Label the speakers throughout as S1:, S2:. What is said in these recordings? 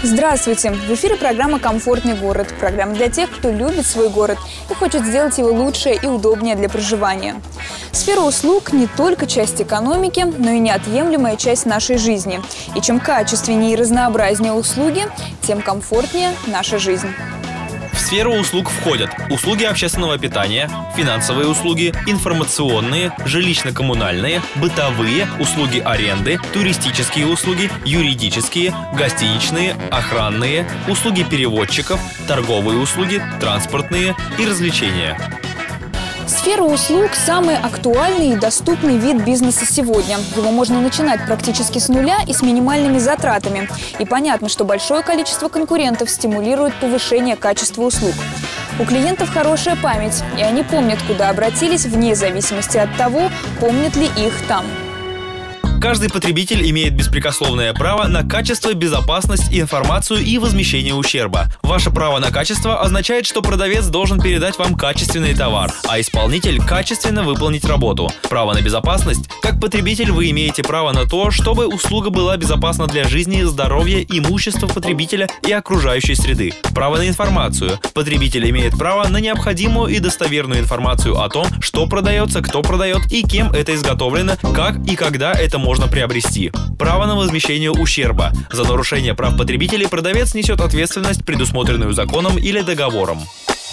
S1: Здравствуйте! В эфире программа «Комфортный город». Программа для тех, кто любит свой город и хочет сделать его лучше и удобнее для проживания. Сфера услуг не только часть экономики, но и неотъемлемая часть нашей жизни. И чем качественнее и разнообразнее услуги, тем комфортнее наша жизнь.
S2: В сферу услуг входят услуги общественного питания, финансовые услуги, информационные, жилищно-коммунальные, бытовые, услуги аренды, туристические услуги, юридические, гостиничные, охранные, услуги переводчиков, торговые услуги, транспортные и развлечения.
S1: Сфера услуг – самый актуальный и доступный вид бизнеса сегодня. Его можно начинать практически с нуля и с минимальными затратами. И понятно, что большое количество конкурентов стимулирует повышение качества услуг. У клиентов хорошая память, и они помнят, куда обратились, вне зависимости от того, помнят ли их там.
S2: Каждый потребитель имеет беспрекословное право на качество, безопасность, информацию и возмещение ущерба. Ваше право на качество означает, что продавец должен передать вам качественный товар, а исполнитель качественно выполнить работу. Право на безопасность. Как потребитель вы имеете право на то, чтобы услуга была безопасна для жизни, здоровья, имущества потребителя и окружающей среды. Право на информацию. Потребитель имеет право на необходимую и достоверную информацию о том, что продается, кто продает и кем это изготовлено, как и когда это можно приобрести. Право на возмещение ущерба. За нарушение прав потребителей продавец несет ответственность, предусмотренную законом или договором.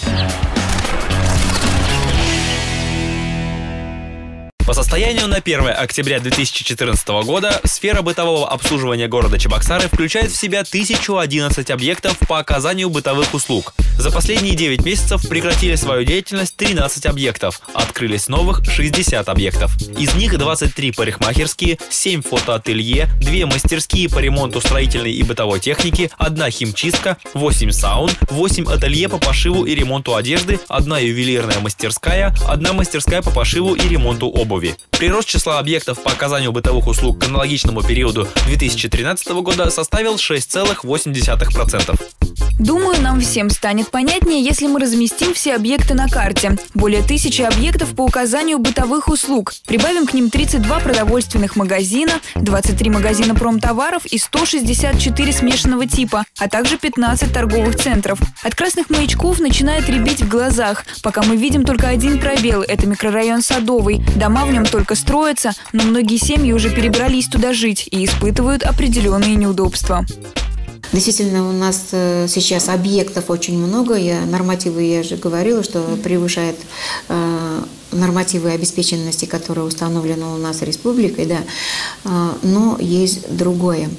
S2: По состоянию на 1 октября 2014 года сфера бытового обслуживания города Чебоксары включает в себя 1011 объектов по оказанию бытовых услуг. За последние 9 месяцев прекратили свою деятельность 13 объектов, открылись новых 60 объектов. Из них 23 парикмахерские, 7 фотоателье, 2 мастерские по ремонту строительной и бытовой техники, 1 химчистка, 8 саун, 8 ателье по пошиву и ремонту одежды, 1 ювелирная мастерская, 1 мастерская по пошиву и ремонту обуви. Прирост числа объектов по оказанию бытовых услуг к аналогичному периоду 2013 года составил 6,8%.
S1: Думаю, нам всем станет понятнее, если мы разместим все объекты на карте. Более 1000 объектов по указанию бытовых услуг. Прибавим к ним 32 продовольственных магазина, 23 магазина промтоваров и 164 смешанного типа, а также 15 торговых центров. От красных маячков начинает рябить в глазах, пока мы видим только один пробел – это микрорайон Садовый. Дома в нем только строятся, но многие семьи уже перебрались туда жить и испытывают определенные неудобства.
S3: Действительно, у нас сейчас объектов очень много. Нормативы, я же говорила, что превышает нормативы обеспеченности, которые установлены у нас республикой, да. Но есть другое.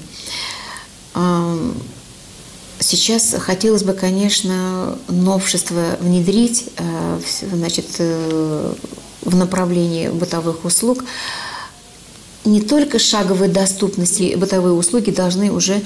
S3: Сейчас хотелось бы, конечно, новшество внедрить, значит, в направлении бытовых услуг. Не только шаговой доступности бытовые услуги должны уже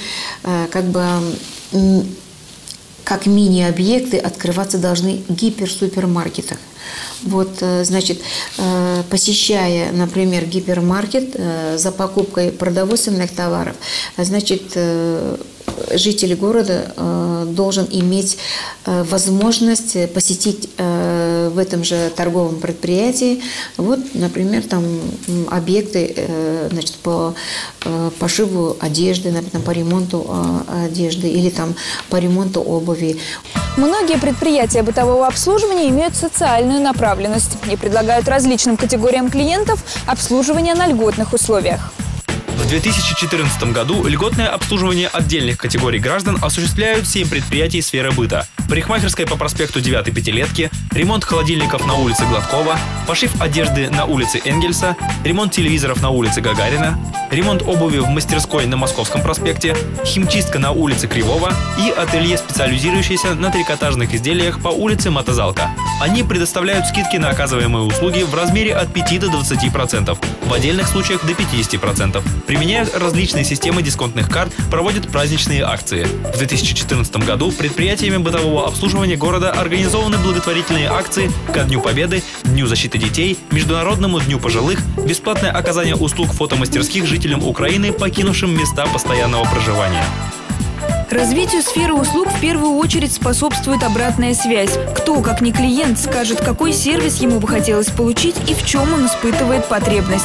S3: как мини-объекты открываться должны в гиперсупермаркетах. Вот, значит, посещая, например, гипермаркет за покупкой продовольственных товаров, значит, житель города должен иметь возможность посетить в этом же торговом предприятии, вот, например, там объекты, значит, по пошиву одежды, например, по ремонту одежды или там по ремонту обуви.
S1: Многие предприятия бытового обслуживания имеют социальную направленность и предлагают различным категориям клиентов обслуживание на льготных условиях.
S2: В 2014 году льготное обслуживание отдельных категорий граждан осуществляют 7 предприятий сферы быта. Парикмахерская по проспекту 9-й Пятилетки, ремонт холодильников на улице Гладкова, пошив одежды на улице Энгельса, ремонт телевизоров на улице Гагарина, ремонт обуви в мастерской на Московском проспекте, химчистка на улице Кривого и ателье, специализирующееся на трикотажных изделиях по улице Мотозалка. Они предоставляют скидки на оказываемые услуги в размере от 5 до 20%, в отдельных случаях до 50%. Применяют различные системы дисконтных карт, проводят праздничные акции. В 2014 году предприятиями бытового обслуживания города организованы благотворительные акции ко Дню Победы, Дню защиты детей, Международному дню пожилых, бесплатное оказание услуг фотомастерских жителям Украины, покинувшим места постоянного проживания.
S1: Развитию сферы услуг в первую очередь способствует обратная связь. Кто, как не клиент, скажет, какой сервис ему бы хотелось получить и в чем он испытывает потребность.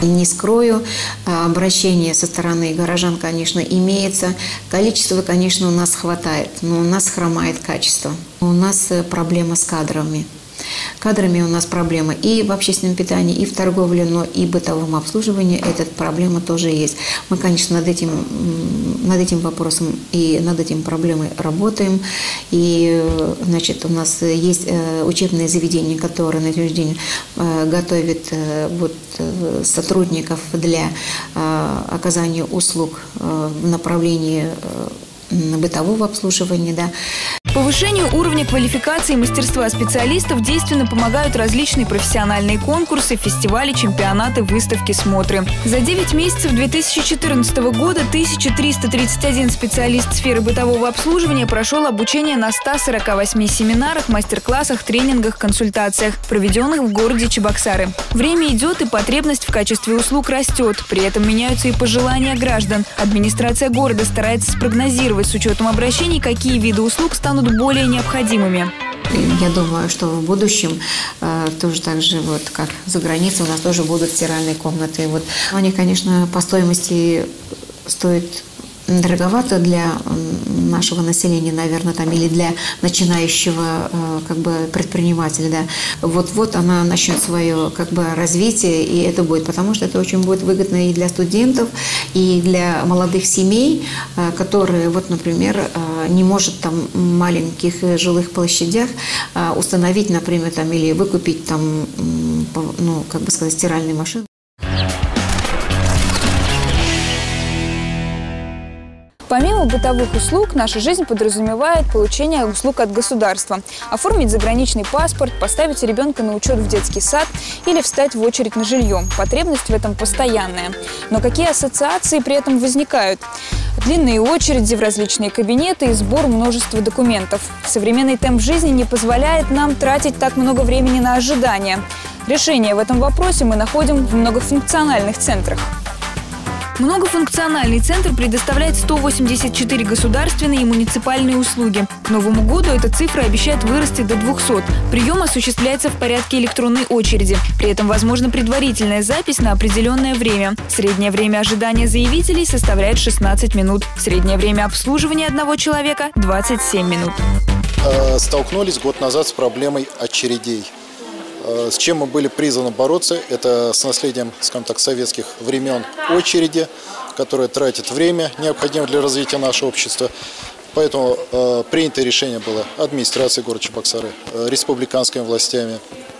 S3: Не скрою, обращение со стороны горожан, конечно, имеется. Количество, конечно, у нас хватает, но у нас хромает качество. У нас проблема с кадрами. Кадрами у нас проблема и в общественном питании, и в торговле, но и в бытовом обслуживании эта проблема тоже есть. Мы, конечно, над этим вопросом и над этим проблемой работаем. И, значит, у нас есть учебные заведения, которые на сегодняшний день готовят сотрудников для оказания услуг в направлении бытового обслуживания, да.
S1: Повышению уровня квалификации и мастерства специалистов действенно помогают различные профессиональные конкурсы, фестивали, чемпионаты, выставки, смотры. За 9 месяцев 2014 года 1331 специалист сферы бытового обслуживания прошел обучение на 148 семинарах, мастер-классах, тренингах, консультациях, проведенных в городе Чебоксары. Время идет, и потребность в качестве услуг растет. При этом меняются и пожелания граждан. Администрация города старается спрогнозировать с учетом обращений, какие виды услуг станут более необходимыми.
S3: Я думаю, что в будущем тоже так же, как за границей, у нас тоже будут стиральные комнаты. Они, конечно, по стоимости стоят дороговато для нашего населения, наверное, или для начинающего предпринимателя. Да. Вот она начнет свое развитие, и это будет, потому что это очень будет выгодно и для студентов, и для молодых семей, которые, например, не может в маленьких жилых площадях установить, например, или выкупить стиральные машины.
S1: Помимо бытовых услуг, наша жизнь подразумевает получение услуг от государства. Оформить заграничный паспорт, поставить ребенка на учет в детский сад или встать в очередь на жилье. Потребность в этом постоянная. Но какие ассоциации при этом возникают? Длинные очереди в различные кабинеты и сбор множества документов. Современный темп жизни не позволяет нам тратить так много времени на ожидание. Решение в этом вопросе мы находим в многофункциональных центрах. Многофункциональный центр предоставляет 184 государственные и муниципальные услуги. К Новому году эта цифра обещает вырасти до 200. Прием осуществляется в порядке электронной очереди. При этом возможна предварительная запись на определенное время. Среднее время ожидания заявителей составляет 16 минут. Среднее время обслуживания одного человека – 27 минут.
S4: Столкнулись год назад с проблемой очередей. С чем мы были призваны бороться, это с наследием, скажем так, советских времен очереди, которые тратят время, необходимое для развития нашего общества. Поэтому принято решение было администрацией города Чебоксары, республиканскими властями.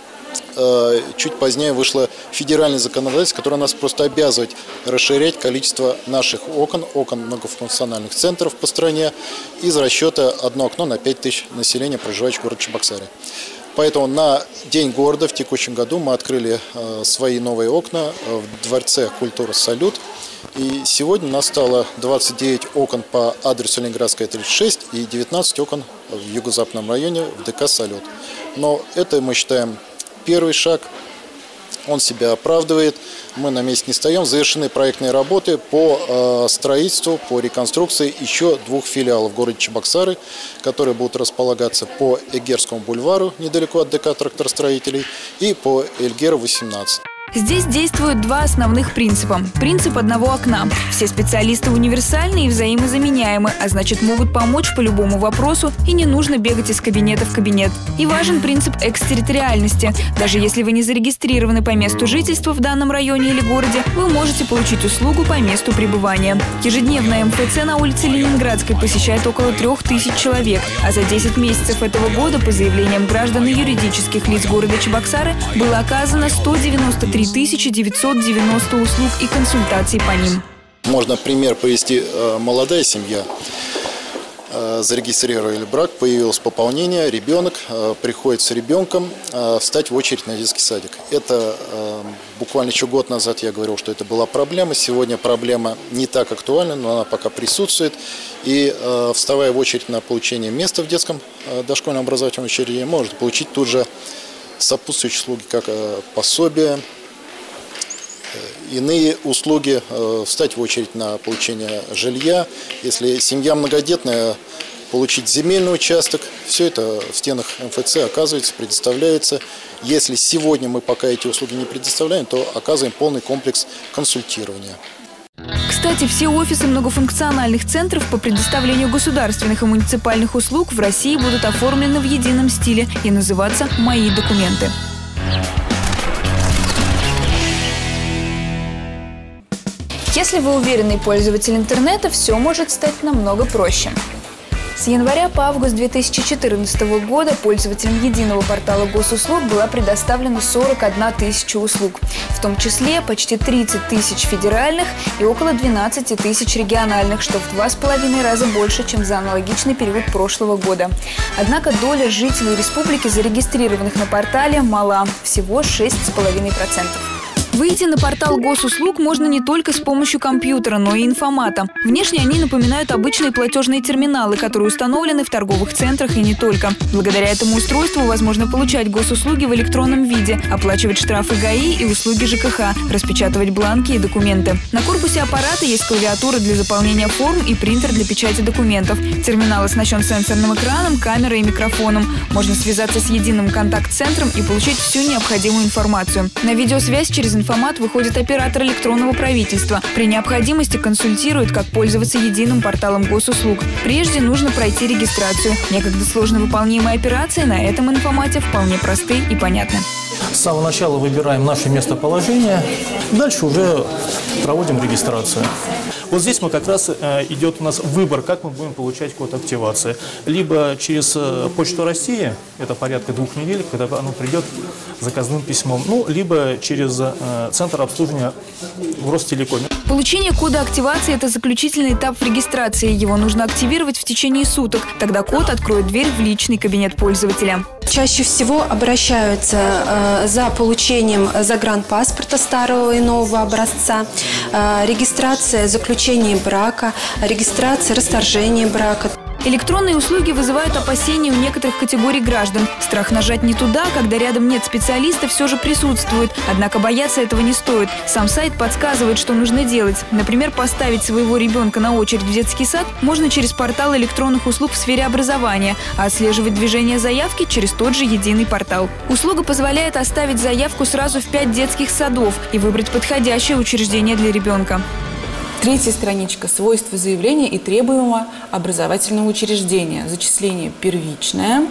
S4: Чуть позднее вышло федеральное законодательство, которое нас просто обязывает расширять количество наших окон многофункциональных центров по стране из расчета одно окно на 5000 населения, проживающих в городе Чебоксары. Поэтому на День города в текущем году мы открыли свои новые окна в Дворце культуры «Салют». И сегодня у нас стало 29 окон по адресу Ленинградская, 36 и 19 окон в юго-западном районе в ДК «Салют». Но это, мы считаем, первый шаг. Он себя оправдывает. Мы на месте не стоим. Завершены проектные работы по строительству, по реконструкции еще 2 филиалов в городе Чебоксары, которые будут располагаться по Эгерскому бульвару, недалеко от ДК тракторостроителей, и по Эльгера, 18.
S1: Здесь действуют 2 основных принципа. Принцип одного окна. Все специалисты универсальны и взаимозаменяемы, а значит, могут помочь по любому вопросу, и не нужно бегать из кабинета в кабинет. И важен принцип экстерриториальности. Даже если вы не зарегистрированы по месту жительства в данном районе или городе, вы можете получить услугу по месту пребывания. Ежедневно МФЦ на улице Ленинградской посещает около 3000 человек, а за 10 месяцев этого года по заявлениям граждан и юридических лиц города Чебоксары было оказано 193 990 услуг и консультаций по ним.
S4: Можно пример привести. Молодая семья зарегистрировали брак, появилось пополнение, ребенок, приходит с ребенком встать в очередь на детский садик. Это буквально еще год назад я говорил, что это была проблема. Сегодня проблема не так актуальна, но она пока присутствует. И вставая в очередь на получение места в детском дошкольном образовательном учреждении, можно получить тут же сопутствующие услуги, как пособие, иные услуги, встать в очередь на получение жилья. Если семья многодетная, получить земельный участок. Все это в стенах МФЦ оказывается, предоставляется. Если сегодня мы пока эти услуги не предоставляем, то оказываем полный комплекс консультирования.
S1: Кстати, все офисы многофункциональных центров по предоставлению государственных и муниципальных услуг в России будут оформлены в едином стиле и называться «Мои документы». Если вы уверенный пользователь интернета, все может стать намного проще. С января по август 2014 года пользователям единого портала госуслуг была предоставлена 41 тысяча услуг, в том числе почти 30 тысяч федеральных и около 12 тысяч региональных, что в 2,5 раза больше, чем за аналогичный период прошлого года. Однако доля жителей республики, зарегистрированных на портале, мала – всего 6,5%. Выйти на портал госуслуг можно не только с помощью компьютера, но и информата. Внешне они напоминают обычные платежные терминалы, которые установлены в торговых центрах и не только. Благодаря этому устройству возможно получать госуслуги в электронном виде, оплачивать штрафы ГАИ и услуги ЖКХ, распечатывать бланки и документы. На корпусе аппарата есть клавиатура для заполнения форм и принтер для печати документов. Терминал оснащен сенсорным экраном, камерой и микрофоном. Можно связаться с единым контакт-центром и получить всю необходимую информацию. На видеосвязь через информат выходит оператор электронного правительства. При необходимости консультирует, как пользоваться единым порталом госуслуг. Прежде нужно пройти регистрацию. Некогда сложно выполнимые операции на этом информате вполне просты и понятны.
S5: С самого начала выбираем наше местоположение, дальше уже проводим регистрацию. Вот здесь мы как раз идет у нас выбор, как мы будем получать код активации. Либо через Почту России, это порядка 2 недель, когда оно придет заказным письмом, либо через центр обслуживания в Ростелекоме.
S1: Получение кода активации – это заключительный этап в регистрации. Его нужно активировать в течение суток. Тогда код откроет дверь в личный кабинет пользователя.
S6: Чаще всего обращаются за получением загранпаспорта старого и нового образца, регистрация заключения брака, регистрация расторжения брака.
S1: Электронные услуги вызывают опасения у некоторых категорий граждан. Страх нажать не туда, когда рядом нет специалиста, все же присутствует. Однако бояться этого не стоит. Сам сайт подсказывает, что нужно делать. Например, поставить своего ребенка на очередь в детский сад можно через портал электронных услуг в сфере образования, а отслеживать движение заявки через тот же единый портал. Услуга позволяет оставить заявку сразу в 5 детских садов и выбрать подходящее учреждение для ребенка.
S7: Третья страничка. Свойства заявления и требуемого образовательного учреждения. Зачисление первичное.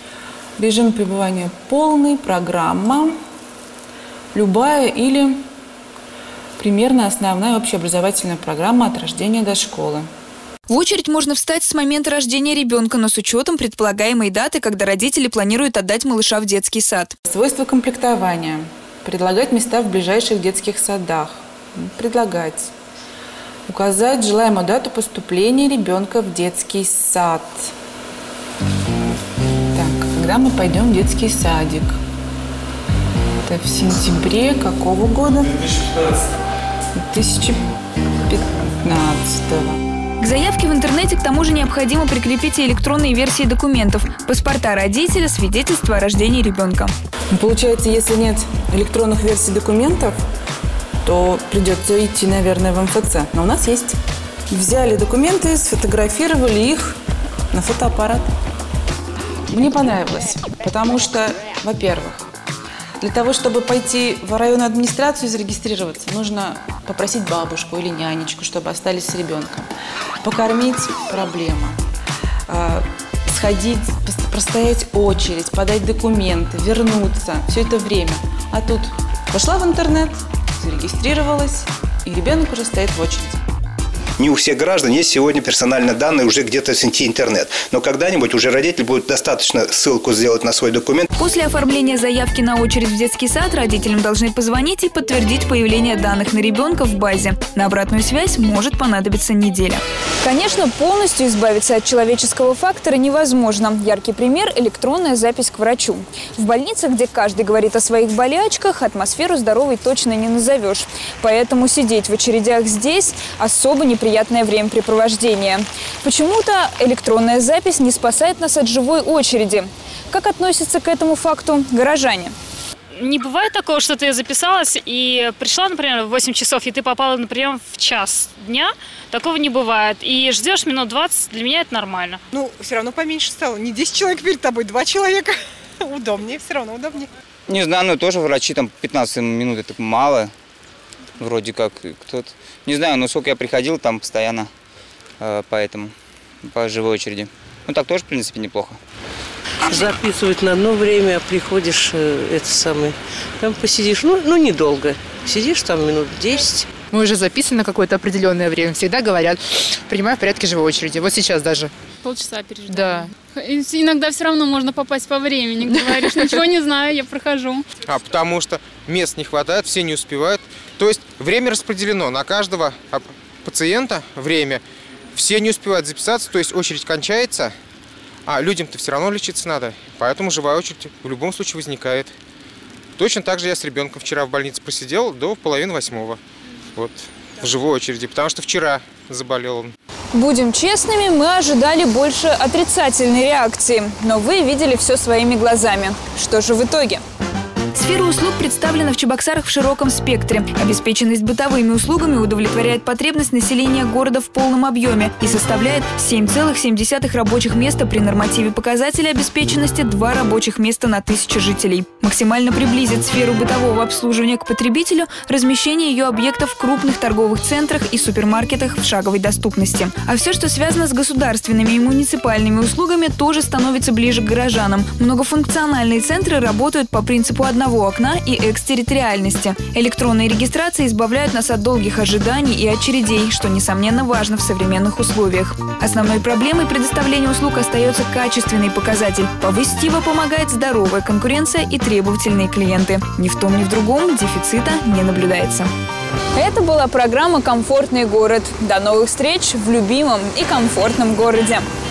S7: Режим пребывания полный. Программа. Любая или примерно основная общеобразовательная программа от рождения до школы.
S1: В очередь можно встать с момента рождения ребенка, но с учетом предполагаемой даты, когда родители планируют отдать малыша в детский сад.
S7: Свойства комплектования. Предлагать места в ближайших детских садах. Предлагать. Указать желаемую дату поступления ребенка в детский сад. Так, когда мы пойдем в детский садик? Это в сентябре какого года? 2015.
S1: К заявке в интернете к тому же необходимо прикрепить и электронные версии документов: паспорта родителя, свидетельство о рождении ребенка.
S7: Получается, если нет электронных версий документов, то придется идти, наверное, в МФЦ. Но у нас есть. Взяли документы, сфотографировали их на фотоаппарат. Мне понравилось, потому что, во-первых, для того, чтобы пойти в районную администрацию и зарегистрироваться, нужно попросить бабушку или нянечку, чтобы остались с ребенком. Покормить – проблема. Сходить, простоять очередь, подать документы, вернуться – все это время. А тут пошла в интернет, зарегистрировалась, и ребенок уже стоит в очереди.
S8: Не у всех граждан есть сегодня персональные данные уже где-то в сети интернет. Но когда-нибудь уже родитель будет достаточно ссылку сделать на свой документ.
S1: После оформления заявки на очередь в детский сад родителям должны позвонить и подтвердить появление данных на ребенка в базе. На обратную связь может понадобиться неделя. Конечно, полностью избавиться от человеческого фактора невозможно. Яркий пример – электронная запись к врачу. В больницах, где каждый говорит о своих болячках, атмосферу здоровой точно не назовешь. Поэтому сидеть в очередях здесь особо неприятное времяпрепровождение. Почему-то электронная запись не спасает нас от живой очереди. Как относятся к этому факту горожане?
S9: Не бывает такого, что ты записалась и пришла, например, в 8 часов, и ты попала на прием в час дня. Такого не бывает. И ждешь минут 20, для меня это нормально.
S10: Ну, все равно поменьше стало. Не 10 человек перед тобой, 2 человека. Удобнее, все равно удобнее.
S11: Не знаю, но тоже врачи там 15 минут, это мало. Вроде как кто-то. Не знаю, но сколько я приходил там постоянно, поэтому по живой очереди. Ну так тоже, в принципе, неплохо.
S12: Записывают на одно время, приходишь, там посидишь, ну недолго. Сидишь там минут 10.
S13: Мы уже записаны на какое-то определенное время. Всегда говорят, принимай в порядке живой очереди. Вот сейчас даже.
S14: Полчаса переждали. Да. Иногда все равно можно попасть по времени. Говоришь, ничего не знаю, я прохожу.
S15: Потому что мест не хватает, все не успевают. То есть время распределено на каждого пациента время. Все не успевают записаться, то есть очередь кончается, а людям-то все равно лечиться надо. Поэтому живая очередь в любом случае возникает. Точно так же я с ребенком вчера в больнице просидел до 7:30. Вот, в живой очереди, потому что вчера заболел он.
S1: Будем честными, мы ожидали больше отрицательной реакции, но вы видели все своими глазами. Что же в итоге? Сфера услуг представлена в Чебоксарах в широком спектре. Обеспеченность бытовыми услугами удовлетворяет потребность населения города в полном объеме и составляет 7,7 рабочих места при нормативе показателя обеспеченности 2 рабочих места на 1000 жителей. Максимально приблизит сферу бытового обслуживания к потребителю размещение ее объектов в крупных торговых центрах и супермаркетах в шаговой доступности. А все, что связано с государственными и муниципальными услугами, тоже становится ближе к горожанам. Многофункциональные центры работают по принципу одного окна и экстерриториальности. Электронные регистрации избавляют нас от долгих ожиданий и очередей, что, несомненно, важно в современных условиях. Основной проблемой предоставления услуг остается качественный показатель. Повысить его помогает здоровая конкуренция и требовательные клиенты. Ни в том, ни в другом дефицита не наблюдается. Это была программа «Комфортный город». До новых встреч в любимом и комфортном городе.